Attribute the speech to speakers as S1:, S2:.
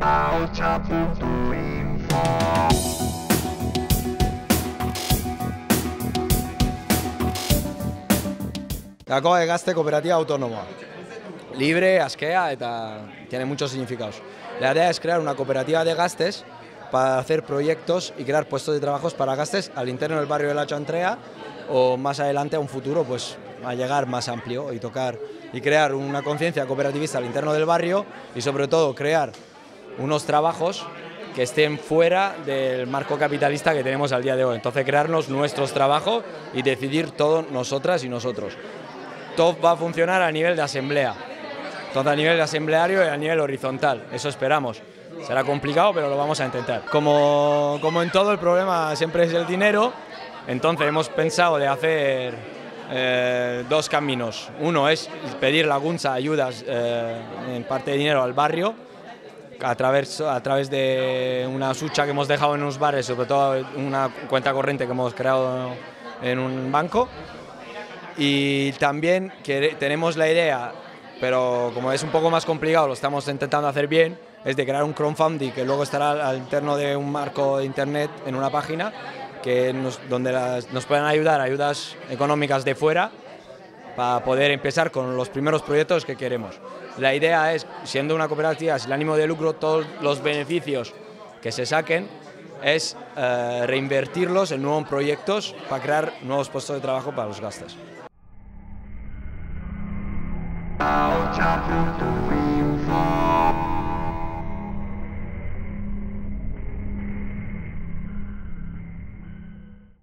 S1: ahotsa.info.
S2: Gakoa de Gazte cooperativa autónoma. Libre, askea eta tiene muchos significados. La idea es crear una cooperativa de gastes para hacer proyectos y crear puestos de trabajo para gastes al interno del barrio de la Chantrea o más adelante a un futuro pues a llegar más amplio y tocar y crear una conciencia cooperativista al interno del barrio y sobre todo crear unos trabajos que estén fuera del marco capitalista que tenemos al día de hoy. Entonces crearnos nuestros trabajos y decidir todo nosotras y nosotros. Todo va a funcionar a nivel de asamblea, todo a nivel de asambleario y a nivel horizontal, eso esperamos. Será complicado, pero lo vamos a intentar. Como en todo, el problema siempre es el dinero, entonces hemos pensado de hacer dos caminos. Uno es pedir lagunza, ayudas en parte de dinero al barrio, a través de una sucha que hemos dejado en unos bares, sobre todo una cuenta corriente que hemos creado en un banco. Y también que tenemos la idea, pero como es un poco más complicado, lo estamos intentando hacer bien, es de crear un crowdfunding que luego estará al interno de un marco de internet en una página donde nos puedan ayudar, ayudas económicas de fuera, para poder empezar con los primeros proyectos que queremos. La idea es, siendo una cooperativa sin ánimo de lucro, todos los beneficios que se saquen es reinvertirlos en nuevos proyectos para crear nuevos puestos de trabajo para los gastos.